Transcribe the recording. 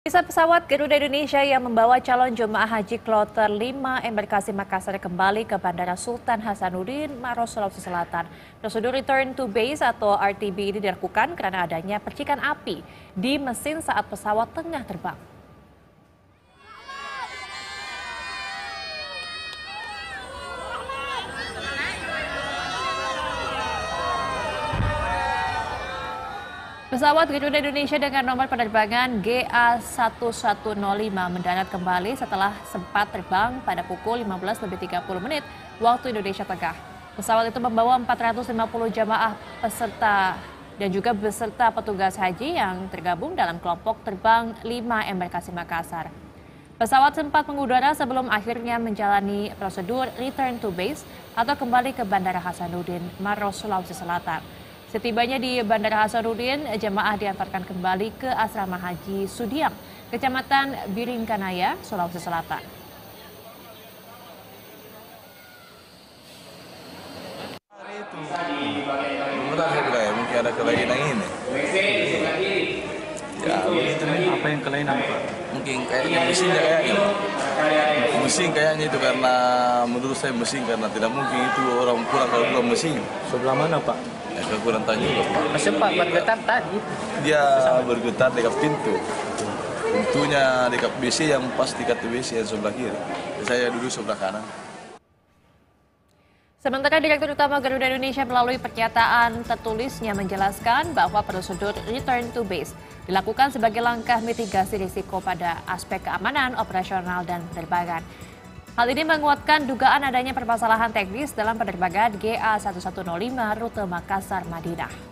Sisa pesawat Garuda Indonesia yang membawa calon jemaah haji kloter 5 embarkasi Makassar kembali ke Bandara Sultan Hasanuddin, Maros, Sulawesi Selatan. Prosedur return to base atau RTB ini dilakukan karena adanya percikan api di mesin saat pesawat tengah terbang. Pesawat Garuda Indonesia dengan nomor penerbangan GA1105 mendarat kembali setelah sempat terbang pada pukul 15.30 waktu Indonesia Tengah. Pesawat itu membawa 450 jamaah peserta dan juga beserta petugas haji yang tergabung dalam kelompok terbang 5 embarkasi Makassar. Pesawat sempat mengudara sebelum akhirnya menjalani prosedur return to base atau kembali ke Bandara Hasanuddin, Maros, Sulawesi Selatan. Setibanya di Bandara Hasanuddin, jemaah diantarkan kembali ke Asrama Haji Sudiang, Kecamatan Biringkanaya, Sulawesi Selatan. Mungkin ada kelainan ini. Ya, begitu. Apa yang kelainan, Pak? Mungkin kayaknya mesin kayaknya itu karena menurut saya mesin karena tidak mungkin itu orang pulang kalau pulang mesin. Sebelah mana, Pak? Ya, saya kurang tahu juga, Pak. Sempat bergetar tadi. Dia bergetar dekat pintu. Pintunya dekat WC yang pas dekat WC yang sebelah kiri. Saya duduk sebelah kanan. Sementara Direktur Utama Garuda Indonesia melalui pernyataan tertulisnya menjelaskan bahwa prosedur return to base dilakukan sebagai langkah mitigasi risiko pada aspek keamanan, operasional, dan penerbangan. Hal ini menguatkan dugaan adanya permasalahan teknis dalam penerbangan GA1105 rute Makassar-Madinah.